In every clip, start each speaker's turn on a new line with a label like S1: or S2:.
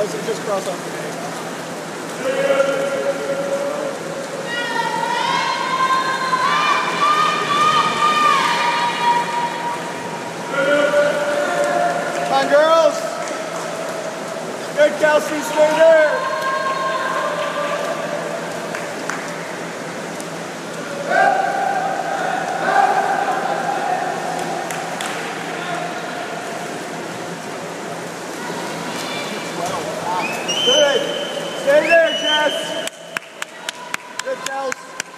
S1: just cross off the name. Come on, girls. Good, Kelsey, stay there. Good. Stay there, Jess. Good, Kels.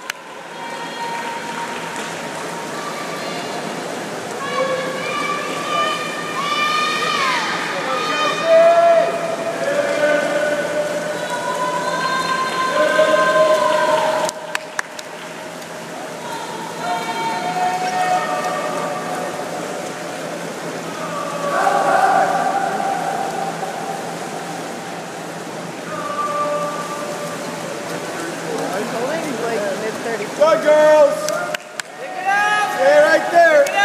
S1: Go, girls! Pick it up! Stay right there! Pick it up!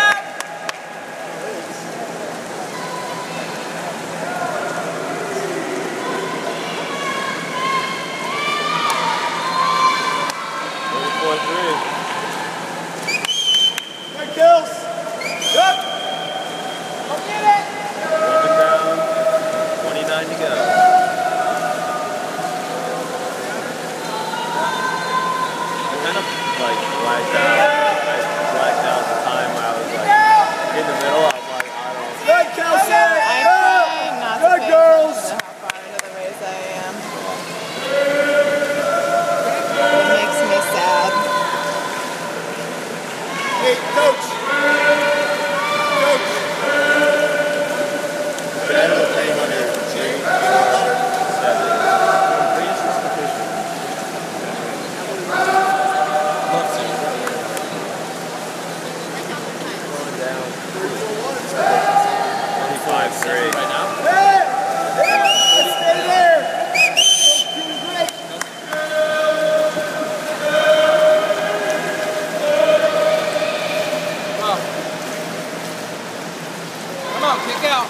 S1: Good kills! Good! Go get it!
S2: 11 down, 29 to go. Like blacked out. I blacked out the time where I was like in the middle. I was like, I don't.
S1: Good, Kelsey.
S3: I'm trying not to
S1: good,
S3: pay
S1: girls.
S3: attention to how far into the race I am. It makes me sad.
S1: Hey, coach. Coach.
S2: Right now.
S1: Hey! Hey! Let's stay there! Doing great!
S4: Come on, kick out.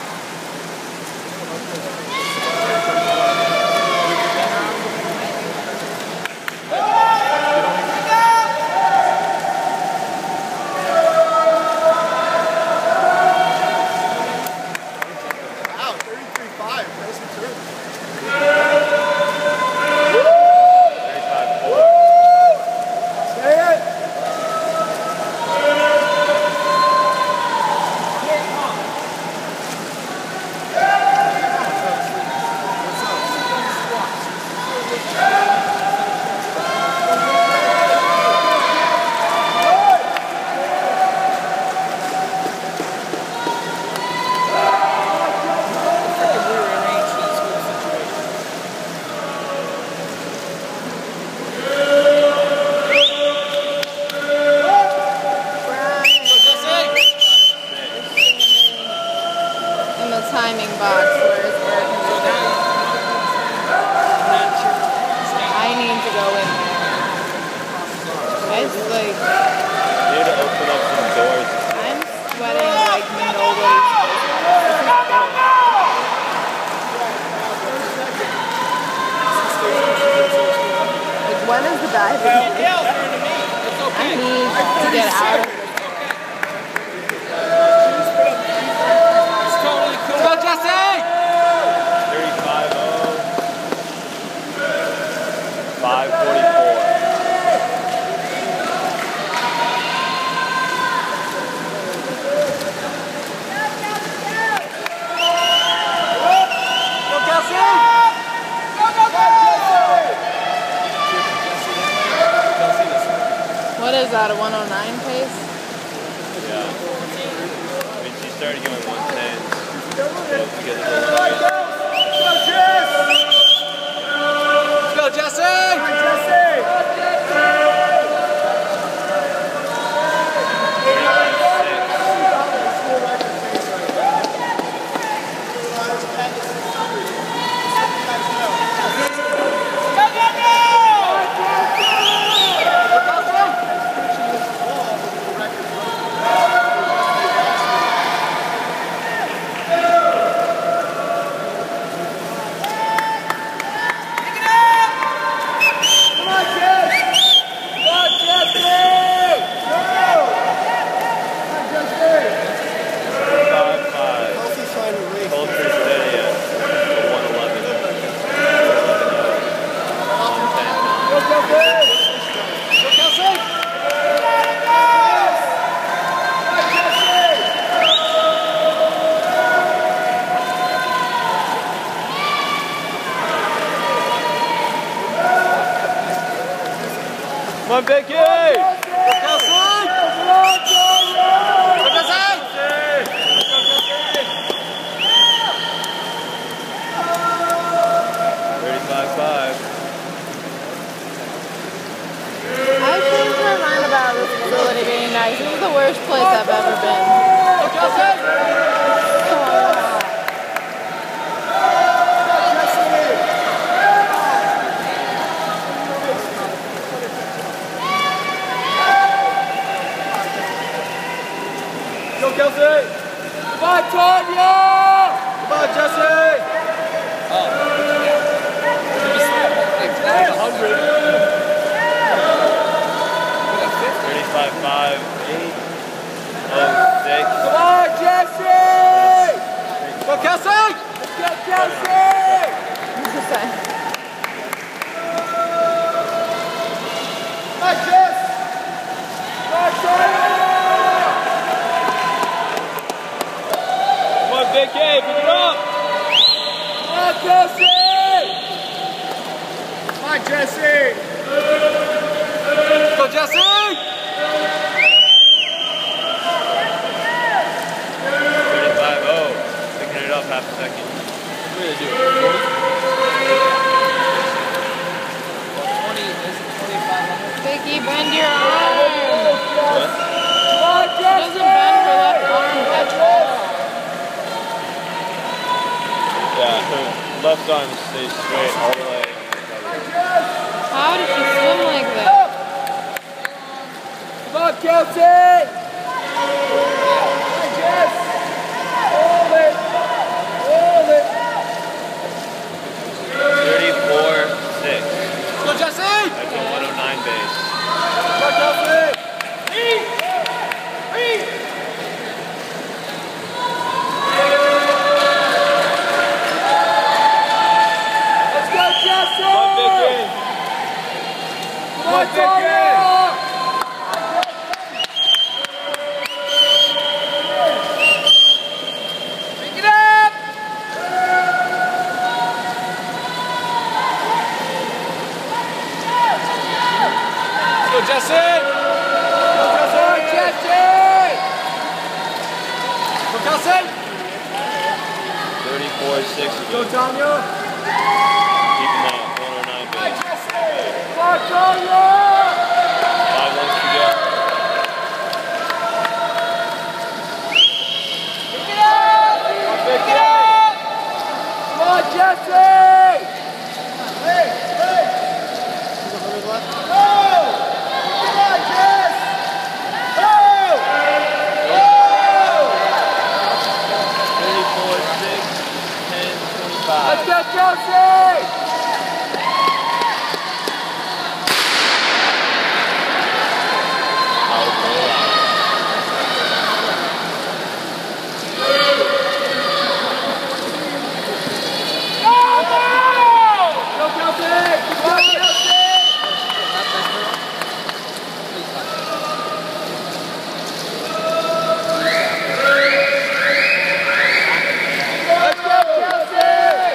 S3: Timing box where it's air conditioning. I need to go in there. It's like
S2: You need to open up some doors.
S3: I'm sweating like nobody's like when is the bag? I need to get out of this.
S4: Go, Jesse!
S2: 35-0. 5:44.
S3: What is that, a 109 pace?
S2: Yeah. I mean, she started going 110.
S4: Let's go, Jesse!
S2: on, Vicky!
S4: Go, Jesse!
S2: 35-5.
S3: I changed my mind about this facility being nice. This is the worst place I've ever been.
S4: Go, Jesse!
S3: So hot.
S4: Go, Kelsey! Come on, Tanya! Come on, Jesse! Oh.
S2: 35-5. 8-06.
S4: Come on, Jesse! Go, Kelsey! Let's go, Kelsey!
S3: What's this say?
S4: Come on, Jess! Come on, Tanya!
S2: Come on, Vicky, pick it up!
S4: Come on, Jesse! Come on, Jesse! Go, Jesse!
S2: 35-0. Picking it up half a second.
S4: What are you doing? 20,
S3: Vicky, bend your arm.
S2: What?
S4: Come on,
S3: It doesn't bend her left arm at all.
S2: Yeah, her left arm stays straight all the way.
S3: How did she swim like that?
S4: Come on, Kelsey! Hi, Jess! Hold it! Hold it!
S2: 34-6.
S4: Go, Jesse!
S2: That's a 109 base.
S4: Go, Kelsey! Read! Read! Let's go, Jesse!
S2: Come on, Vicky!
S4: Come on, Tanya! Pick it up! Let's go, Jesse! Go, Jesse! Go, Kelsey!
S2: 34-6.
S4: Go, Tanya!
S2: Keeping that 109 base.
S4: Come on, Tanya!
S2: 5 lengths to go.
S4: Pick it up! Pick it up! Come on, Jesse! Hey, hey! Go! Come on, Jess! Go! Go!
S2: 34-6. 10-25.
S4: Let's go, Kelsey! Go, Kelsey! Go, Kelsey! Let's go, Kelsey!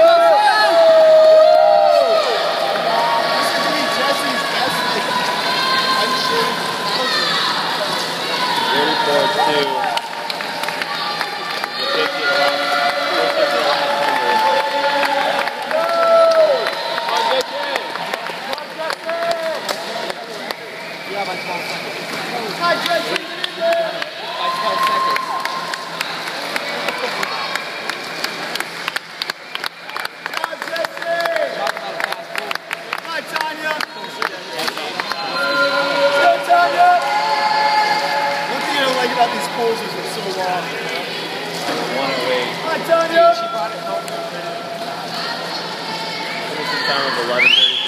S1: About these poses are so long.
S2: 108.
S1: Hi, Tanya.
S4: She brought it home.
S2: Finishing time of 11:35.